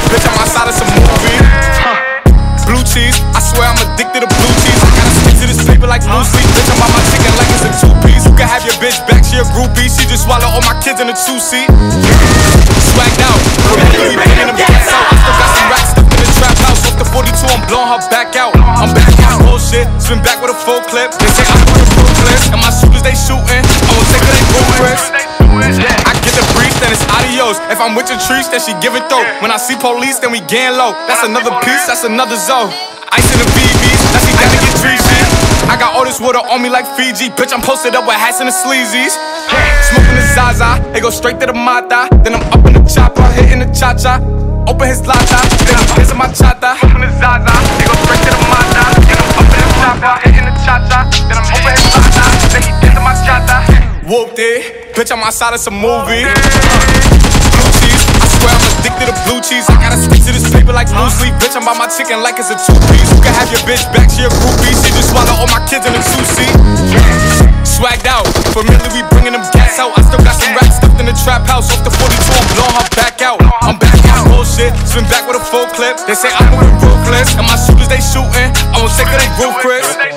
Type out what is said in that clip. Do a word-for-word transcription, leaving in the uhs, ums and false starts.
bitch, I'm outside of some movie. Huh. Blue cheese, I swear I'm addicted to blue cheese. I gotta stick to this paper like blue sleep. Bitch, I'm on my chicken like it's a two-piece. You can have your bitch back, she a groupie. She just swallow all my kids in a two-seat. Swagged out, we bringing them gas out. I still got some racks stuck in the trap house. Off the forty-two, I'm blowing her back out. I'm back out, bullshit, spin back with a full clip. They say I'm doing ruthless, and my shooters they shooting. I won't take her, they ruthless. I get the brief, then it's adios. If I'm with your trees, then she give it though. When I see police, then we gang low. That's another piece, that's another zone. Ice in the V Vs, that's he gotta get treachy. I got all this water on me like Fiji. Bitch, I'm posted up with hats and the sleazies. Smoking the Zaza, they go straight to the Mata. Then I'm up in the chopper, hitting the cha-cha. Open his lata, then I'm kissing my chata. Smoking the Zaza, they go straight to the Mata. Then I'm up in the chopper, hitting the cha-cha. Then I'm open his lata, then he kissing my chata. Whoopty, bitch, I'm outside of some movie. Blue cheese, I swear I'm addicted to blue cheese. I gotta stick to this paper like blue sleep. Bitch, I'm by my chicken like it's a two-piece. You can have your bitch back, she a groupie. She just swallow all my kids in a two-seat. Swagged out, familiar, we bringing them gas out. I still got some racks stuffed in the trap house. Off the forty-two, I'm blowing her back out. I'm back out, bullshit, spin back with a full clip. They say I'm moving ruthless, and my shooters they shooting. I won't take her, they roof Chris.